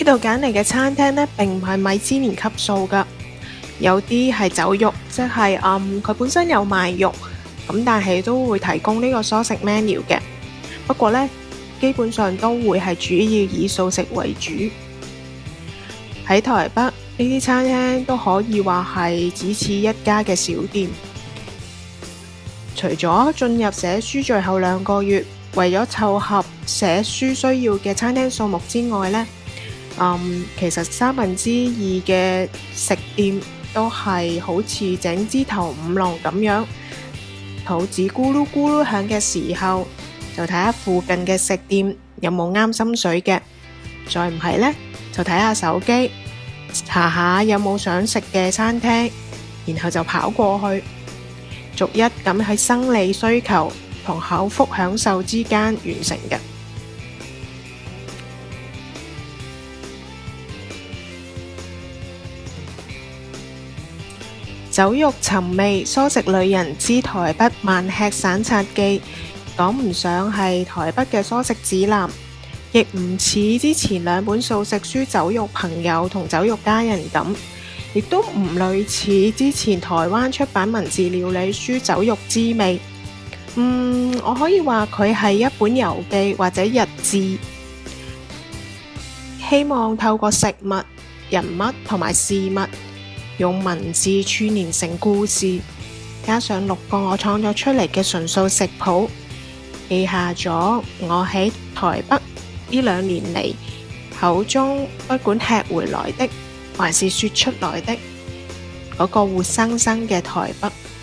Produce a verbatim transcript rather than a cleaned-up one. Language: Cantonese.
度揀嚟嘅餐廳呢，並唔係米芝蓮級數噶，有啲係走肉，即係嗯佢本身有賣肉，咁但係都會提供呢個蔬食 menu 嘅。不過呢，基本上都會係主要以素食為主。喺台北呢啲餐廳都可以話係只此一家嘅小店。除咗進入寫書最後兩個月，為咗湊合寫書需要嘅餐廳數目之外呢，嗯，其實三分之二嘅食店都係好似井之頭五郎咁樣，肚子咕嚕咕嚕響嘅時候，就睇下附近嘅食店有冇啱心水嘅，再唔係呢，就睇下手機，查下有冇想食嘅餐廳，然後就跑過去，逐一咁喺生理需求同口腹享受之間完成嘅。酒肉尋味，蔬食旅人之台北慢吃散策記，講唔上係台北嘅蔬食指南，亦唔似之前兩本素食書《酒肉朋友》同《酒肉家人》咁，亦都唔類似之前台灣出版文字料理書《酒肉滋味》。嗯，我可以話佢係一本遊記或者日誌，希望透過食物、人物同埋事物，用文字串連成故事，加上六個我創作出嚟嘅純素食譜，記下咗我喺台北呢兩年嚟口中不管吃回來的還是說出來的嗰個活生生嘅台北。